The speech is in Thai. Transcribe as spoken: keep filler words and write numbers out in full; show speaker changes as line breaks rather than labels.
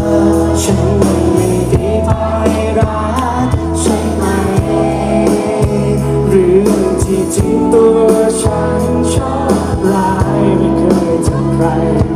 ฉันไม่ดีพอให้รักใช่ไหมหรือที่จริงตัวฉันชอบลายไม่เคยเจอใคร